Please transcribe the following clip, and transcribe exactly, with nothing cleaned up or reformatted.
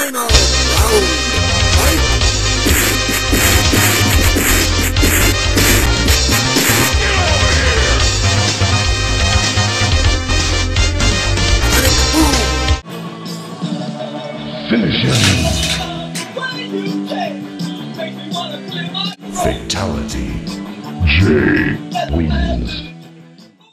Final round. Fight! Finish him. Fatality. Jay wins.